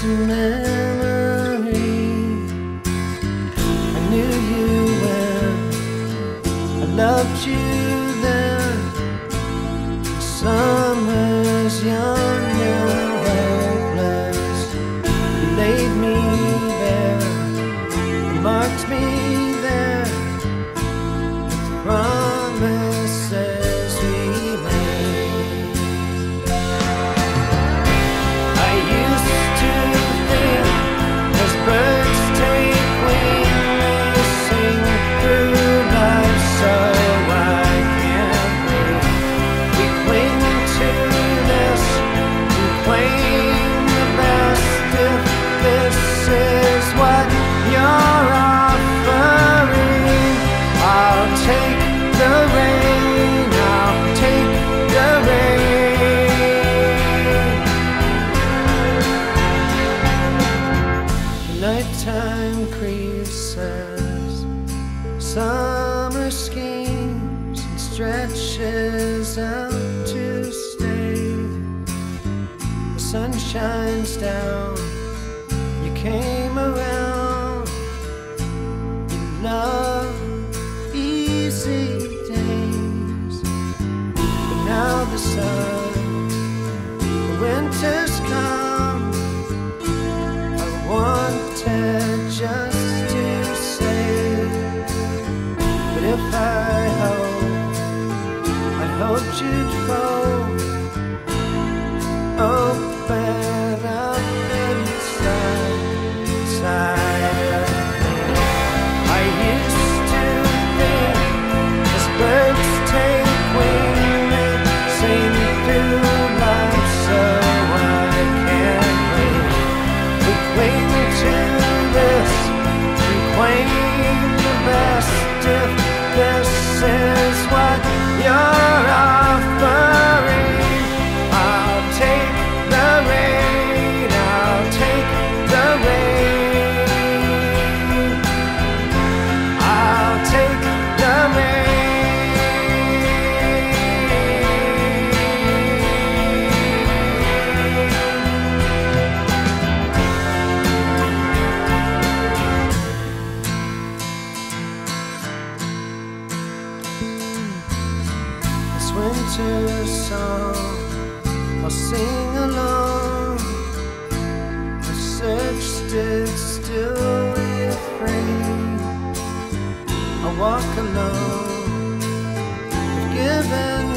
a memory. I knew you when I loved you then. Summer's young and hopeless. You laid me bare, you marked me there with promises we made. I used to think as birds take wing, they sing through life so I can't wait. We cling to this and claim the best. If this is what you're offering, I'll take the rain, I'll take the rain. Nighttime creases, summer schemes and stretches out to stay. The sun shines down, you came around, you love easy days. But now the sun, the winter's come. I wanted just to say, but if I hoped you'd fold, open up inside of me. I used to think as birds take wing, they sing through life so I can't wait. We cling to this and claim the best. If this is what you're offering, I'll take the rain, I'll take the rain, I'll take the rain. This winter song I'll sing along. I searched it, still afraid. I walk alone, I've given